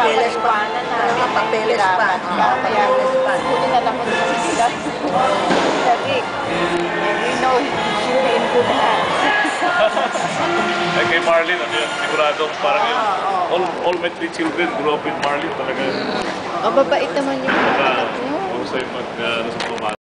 papeles pa. Mga papeles pa. Kaya buti na lang ko sa sila. Sabi, we know she'll be in good hands. Eh kay Marlene, ano yun, siguradong parang yun, all my 3 children grew up with Marlene talaga. Mababait naman yung anak mo. Kung sa'yo mag,